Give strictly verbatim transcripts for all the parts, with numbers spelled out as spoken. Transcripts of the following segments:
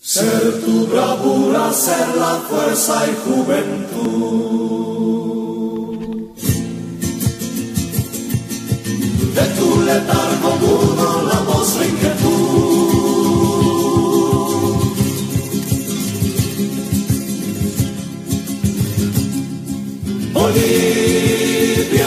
Ser tu bravura, ser la fuerza y juventud. De tu letargo mudo la voz de inquietud. Bolivia,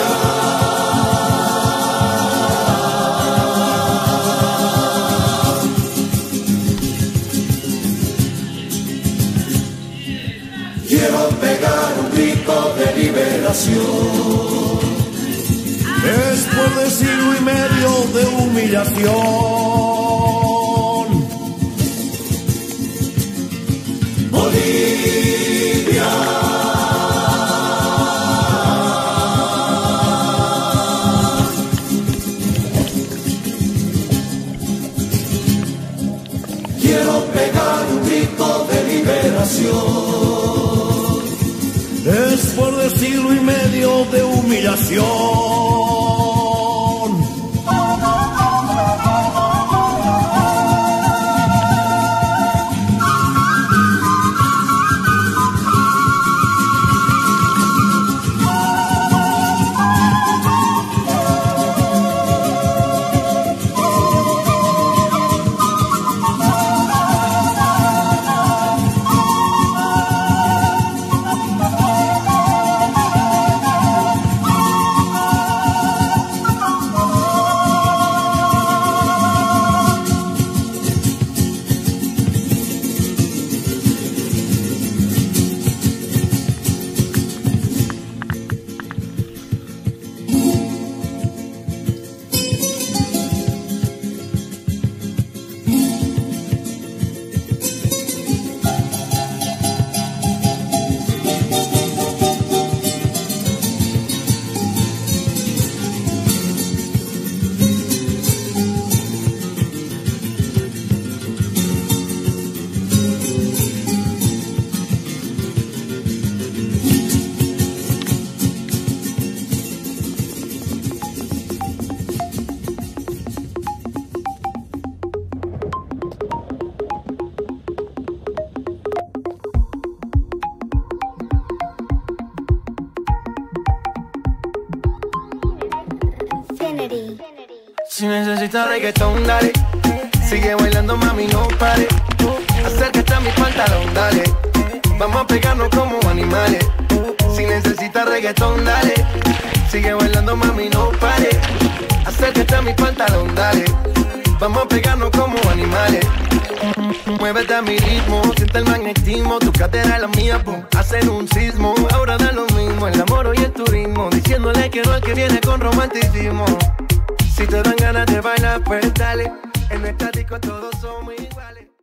quiero pegar un grito de liberación. Después de siglo y medio de humillación, Bolivia, quiero pegar un grito de liberación. después de siglo y medio de humillación. Si necesitas reggaetón, dale. Sigue bailando, mami, no pare. Acércate a mi pantalón, dale. Vamos a pegarnos como animales. Si necesitas reggaetón, dale. Sigue bailando, mami, no pare. Acércate a mi pantalón, dale. Vamos a pegarnos como animales. Muévete a mi ritmo, siente el magnetismo. Tu cadera es la mía, pum, hacen un sismo. Ahora da lo mismo, el amor y el turismo. Diciéndole que no al que viene con romanticismo. Si te dan ganas de bailar, pues dale. En esta disco todos somos iguales.